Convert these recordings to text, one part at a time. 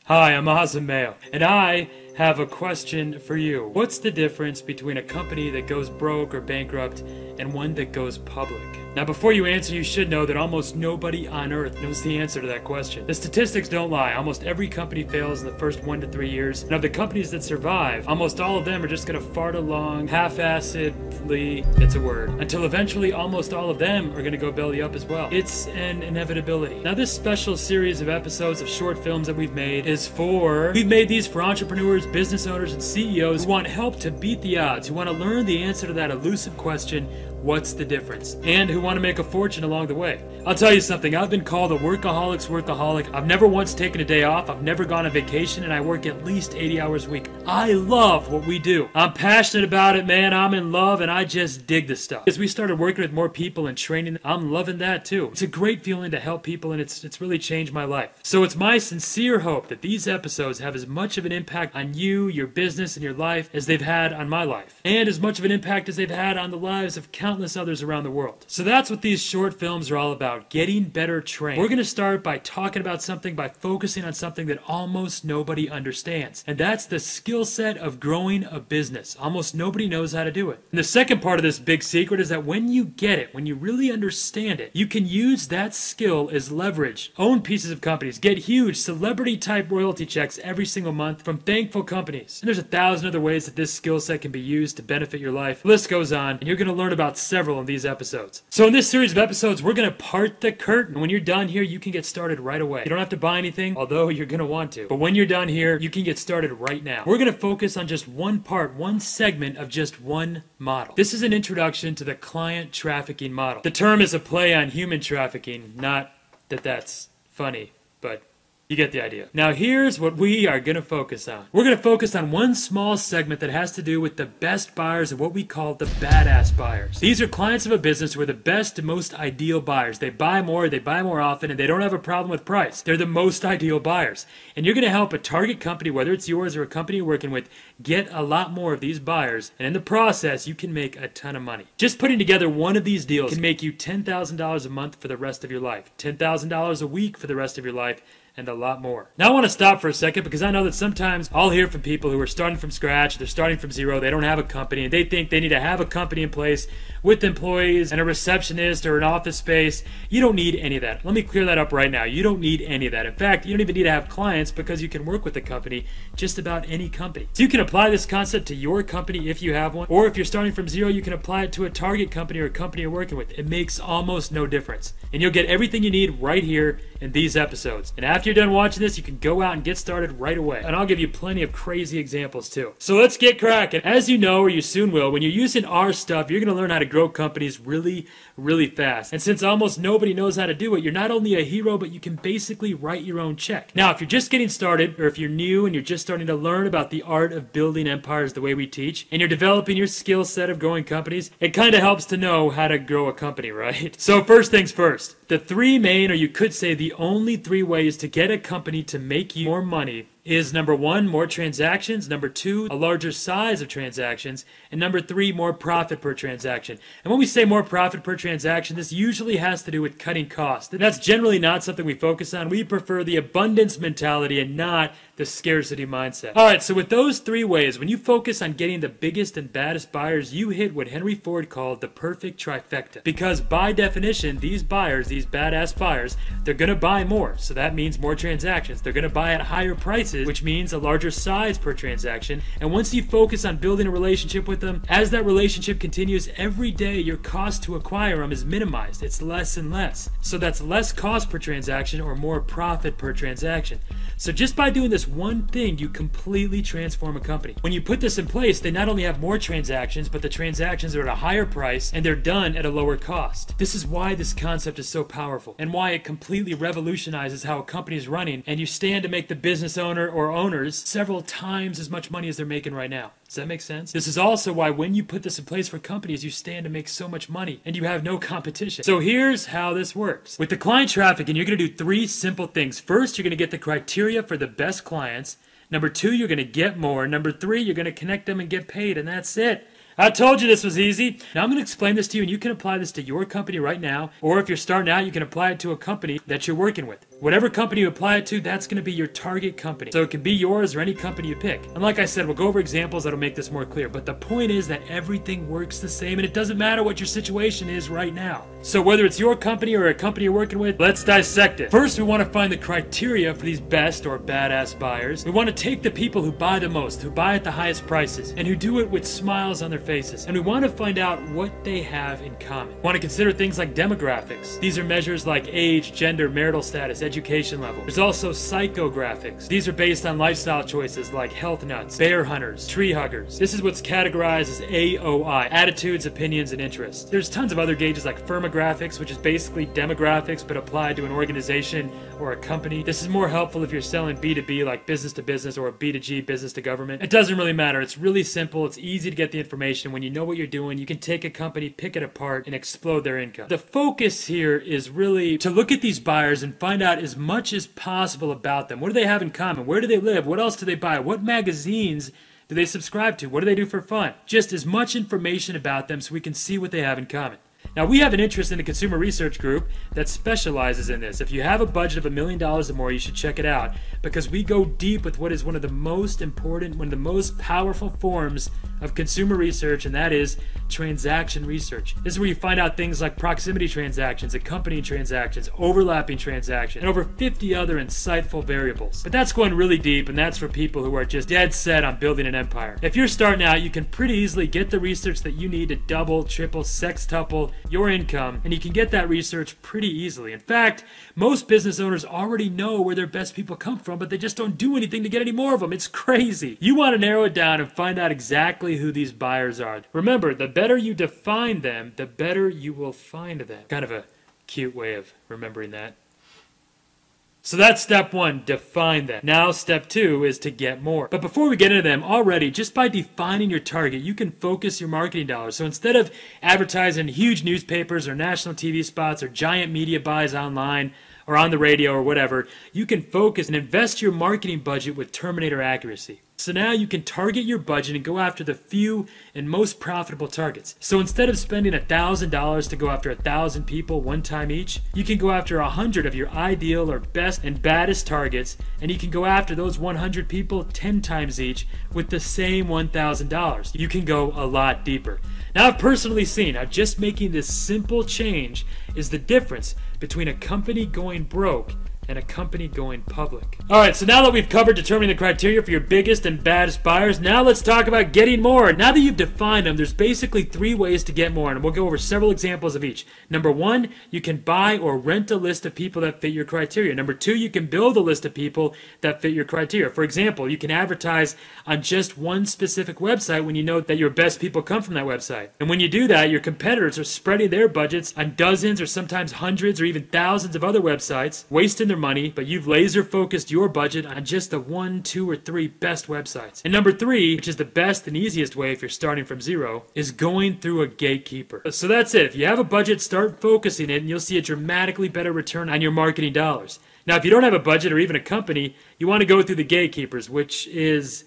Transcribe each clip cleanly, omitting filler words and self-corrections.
Hi, I'm Awesome Mayo, and I have a question for you. What's the difference between a company that goes broke or bankrupt and one that goes public? Now, before you answer, you should know that almost nobody on earth knows the answer to that question. The statistics don't lie. Almost every company fails in the first 1 to 3 years, and of the companies that survive, almost all of them are just gonna fart along half-assedly, it's a word, until eventually almost all of them are gonna go belly up as well. It's an inevitability. Now, this special series of episodes of short films that we've made we've made these for entrepreneurs, business owners, and CEOs who want help to beat the odds, who want to learn the answer to that elusive question, what's the difference? And who want to make a fortune along the way. I'll tell you something, I've been called a workaholic's workaholic. I've never once taken a day off, I've never gone on vacation, and I work at least 80 hours a week. I love what we do. I'm passionate about it, man. I'm in love, and I just dig this stuff. As we started working with more people and training them, I'm loving that too. It's a great feeling to help people, and it's really changed my life. So it's my sincere hope that these episodes have as much of an impact on you, your business, and your life as they've had on my life. And as much of an impact as they've had on the lives of countless others around the world. So that's what these short films are all about, getting better trained. We're going to start by talking about something, by focusing on something that almost nobody understands. And that's the skill set of growing a business. Almost nobody knows how to do it. And the second part of this big secret is that when you get it, when you really understand it, you can use that skill as leverage. Own pieces of companies, get huge celebrity-type royalty checks every single month from thankful companies. And there's 1,000 other ways that this skill set can be used to benefit your life. The list goes on, and you're going to learn about several in these episodes. So in this series of episodes, we're going to part the curtain. And when you're done here, you can get started right away. You don't have to buy anything, although you're going to want to. But when you're done here, you can get started right now. We're going to focus on just one part, one segment of just one model. This is an introduction to the client trafficking model. The term is a play on human trafficking, not that that's funny, but you get the idea. Now here's what we are going to focus on. We're going to focus on one small segment that has to do with the best buyers and what we call the badass buyers. These are clients of a business who are the best and most ideal buyers. They buy more often, and they don't have a problem with price. They're the most ideal buyers. And you're going to help a target company, whether it's yours or a company you're working with, get a lot more of these buyers. And in the process, you can make a ton of money. Just putting together one of these deals can make you $10,000 a month for the rest of your life, $10,000 a week for the rest of your life, and a lot more. Now I want to stop for a second because I know that sometimes I'll hear from people who are starting from scratch, they're starting from zero, they don't have a company, and they think they need to have a company in place with employees and a receptionist or an office space. You don't need any of that. Let me clear that up right now. You don't need any of that. In fact, you don't even need to have clients because you can work with a company, just about any company. So you can apply this concept to your company if you have one, or if you're starting from zero, you can apply it to a target company or a company you're working with. It makes almost no difference. And you'll get everything you need right here in these episodes. And after you're done watching this, you can go out and get started right away. And I'll give you plenty of crazy examples too. So let's get cracking. As you know, or you soon will, when you're using our stuff, you're going to learn how to grow companies really fast. And since almost nobody knows how to do it, you're not only a hero, but you can basically write your own check. Now, if you're just getting started, or if you're new and you're just starting to learn about the art of building empires the way we teach, and you're developing your skill set of growing companies, it kind of helps to know how to grow a company, right? So first things first. The three main, or you could say the only three ways to get a company to make you more money is number one, more transactions, number two, a larger size of transactions, and number three, more profit per transaction. And when we say more profit per transaction, this usually has to do with cutting costs. And that's generally not something we focus on. We prefer the abundance mentality and not the scarcity mindset. Alright, so with those three ways, when you focus on getting the biggest and baddest buyers, you hit what Henry Ford called the perfect trifecta. Because by definition, these buyers, these badass buyers, they're going to buy more. So that means more transactions. They're going to buy at higher prices, which means a larger size per transaction. And once you focus on building a relationship with them, as that relationship continues, every day your cost to acquire them is minimized. It's less and less. So that's less cost per transaction or more profit per transaction. So just by doing this one thing, you completely transform a company. When you put this in place, they not only have more transactions, but the transactions are at a higher price and they're done at a lower cost. This is why this concept is so powerful and why it completely revolutionizes how a company is running, and you stand to make the business owner or owners several times as much money as they're making right now. Does that make sense? This is also why when you put this in place for companies, you stand to make so much money and you have no competition. So here's how this works. With the client trafficking, you're going to do three simple things. First, you're going to get the criteria for the best clients. Number two, you're going to get more. Number three, you're going to connect them and get paid, and that's it. I told you this was easy. Now I'm going to explain this to you, and you can apply this to your company right now, or if you're starting out, you can apply it to a company that you're working with. Whatever company you apply it to, that's going to be your target company. So it can be yours or any company you pick. And like I said, we'll go over examples that'll make this more clear. But the point is that everything works the same, and it doesn't matter what your situation is right now. So whether it's your company or a company you're working with, let's dissect it. First, we want to find the criteria for these best or badass buyers. We want to take the people who buy the most, who buy at the highest prices, and who do it with smiles on their faces. And we want to find out what they have in common. We want to consider things like demographics. These are measures like age, gender, marital status, education level. There's also psychographics. These are based on lifestyle choices like health nuts, bear hunters, tree huggers. This is what's categorized as AOI, attitudes, opinions, and interests. There's tons of other gauges like firmographics, which is basically demographics but applied to an organization or a company. This is more helpful if you're selling B2B like business to business or B2G, business to government. It doesn't really matter. It's really simple. It's easy to get the information. When you know what you're doing, you can take a company, pick it apart, and explode their income. The focus here is really to look at these buyers and find out as much as possible about them. What do they have in common? Where do they live? What else do they buy? What magazines do they subscribe to? What do they do for fun? Just as much information about them so we can see what they have in common. Now, we have an interest in a consumer research group that specializes in this. If you have a budget of $1 million or more, you should check it out because we go deep with what is one of the most important, one of the most powerful forms of consumer research, and that is transaction research. This is where you find out things like proximity transactions, accompanying transactions, overlapping transactions, and over 50 other insightful variables. But that's going really deep, and that's for people who are just dead set on building an empire. If you're starting out, you can pretty easily get the research that you need to double, triple, sextuple your income, and you can get that research pretty easily. In fact, most business owners already know where their best people come from, but they just don't do anything to get any more of them. It's crazy. You want to narrow it down and find out exactly who these buyers are. Remember, the better you define them, the better you will find them. Kind of a cute way of remembering that. So that's step one, define them. Now step two is to get more. But before we get into them, already, just by defining your target, you can focus your marketing dollars. So instead of advertising huge newspapers or national TV spots or giant media buys online or on the radio or whatever, you can focus and invest your marketing budget with Terminator accuracy. So now you can target your budget and go after the few and most profitable targets. So instead of spending $1,000 to go after 1,000 people one time each, you can go after 100 of your ideal or best and baddest targets, and you can go after those 100 people 10 times each with the same $1,000. You can go a lot deeper. Now, I've personally seen how just making this simple change is the difference between a company going broke and a company going public. Alright, so now that we've covered determining the criteria for your biggest and baddest buyers, now let's talk about getting more. Now that you've defined them, there's basically 3 ways to get more, and we'll go over several examples of each. Number 1, you can buy or rent a list of people that fit your criteria. Number 2, you can build a list of people that fit your criteria. For example, you can advertise on just one specific website when you know that your best people come from that website. And when you do that, your competitors are spreading their budgets on dozens or sometimes hundreds or even thousands of other websites, wasting their money, but you've laser focused your budget on just the 1, 2, or 3 best websites. And number 3, which is the best and easiest way if you're starting from zero, is going through a gatekeeper. So that's it. If you have a budget, start focusing it and you'll see a dramatically better return on your marketing dollars. Now, if you don't have a budget or even a company, you want to go through the gatekeepers, which is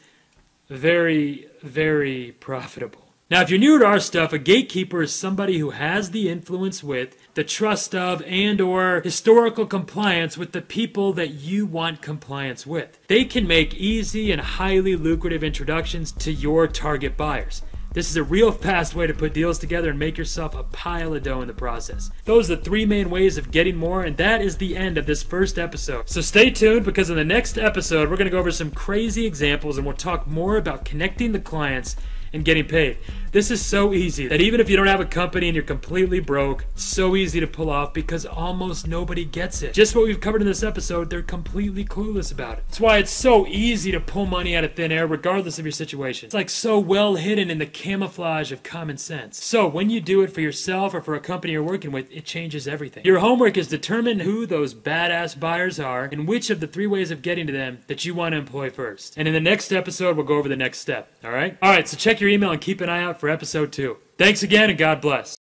very, very profitable. Now, if you're new to our stuff, a gatekeeper is somebody who has the influence with, the trust of, and or historical compliance with the people that you want compliance with. They can make easy and highly lucrative introductions to your target buyers. This is a real fast way to put deals together and make yourself a pile of dough in the process. Those are the 3 main ways of getting more, and that is the end of this first episode. So stay tuned, because in the next episode, we're going to go over some crazy examples and we'll talk more about connecting the clients and getting paid. This is so easy that even if you don't have a company and you're completely broke, it's so easy to pull off because almost nobody gets it. Just what we've covered in this episode, they're completely clueless about it. That's why it's so easy to pull money out of thin air regardless of your situation. It's like so well hidden in the camouflage of common sense. So when you do it for yourself or for a company you're working with, it changes everything. Your homework is determine who those badass buyers are and which of the 3 ways of getting to them that you want to employ first. And in the next episode, we'll go over the next step. Alright, so check your email and keep an eye out for episode 2. Thanks again, and God bless.